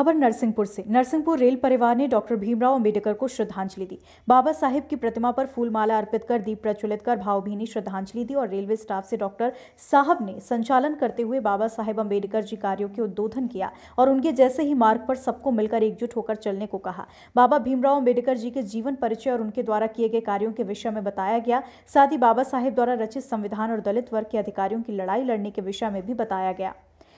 खबर नरसिंहपुर से। नरसिंहपुर रेल परिवार ने डॉक्टर भीमराव अंबेडकर को श्रद्धांजलि दी। बाबा साहेब की प्रतिमा पर फूलमाला अर्पित कर दीप प्रज्वलित कर भावभीनी श्रद्धांजलि दी और रेलवे स्टाफ से डॉक्टर साहब ने संचालन करते हुए बाबा साहेब अंबेडकर जी कार्यों के उद्बोधन किया और उनके जैसे ही मार्ग पर सबको मिलकर एकजुट होकर चलने को कहा। बाबा भीमराव अंबेडकर जी के जीवन परिचय और उनके द्वारा किए गए कार्यों के विषय में बताया गया। साथ ही बाबा साहेब द्वारा रचित संविधान और दलित वर्ग के अधिकारियों की लड़ाई लड़ने के विषय में भी बताया गया।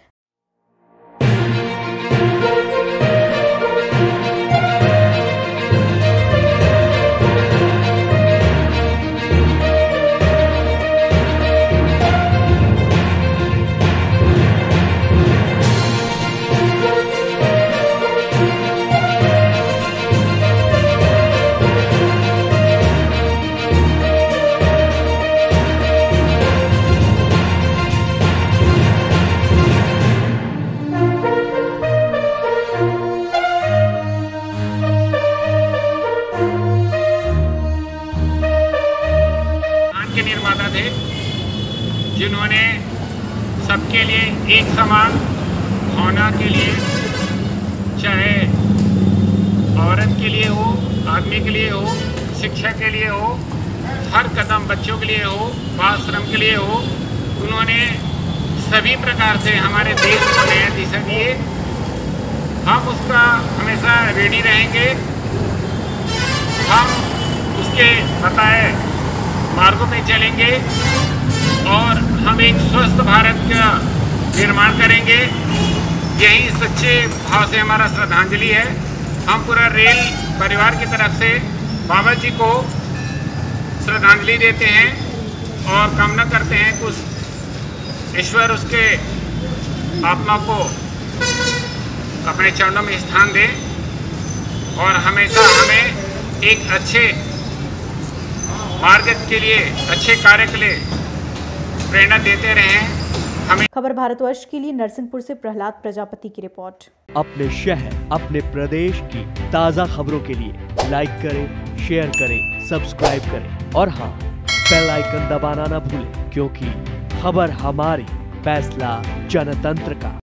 के निर्माता थे जिन्होंने सबके लिए एक समान भावना के लिए, चाहे औरत के लिए हो, आदमी के लिए हो, शिक्षा के लिए हो, हर कदम बच्चों के लिए हो, बाल श्रम के लिए हो, उन्होंने सभी प्रकार से हमारे देश को नया दिशा दिए। हम उसका हमेशा रेडी रहेंगे। हम उसके बताए मार्गों पे चलेंगे और हम एक स्वस्थ भारत का निर्माण करेंगे। यही सच्चे भाव से हमारा श्रद्धांजलि है। हम पूरा रेल परिवार की तरफ से बाबा जी को श्रद्धांजलि देते हैं और कामना करते हैं कि ईश्वर उसके आत्मा को अपने चरणों में स्थान दे और हमेशा हमें एक अच्छे मार्ग के लिए, अच्छे कार्य के लिए प्रेरणा देते रहें। हमें खबर भारतवर्ष के लिए नरसिंहपुर से प्रहलाद प्रजापति की रिपोर्ट। अपने शहर, अपने प्रदेश की ताज़ा खबरों के लिए लाइक करें, शेयर करें, सब्सक्राइब करें और हाँ, बेल आइकन दबाना ना भूलें, क्योंकि खबर हमारी, फैसला जनतंत्र का।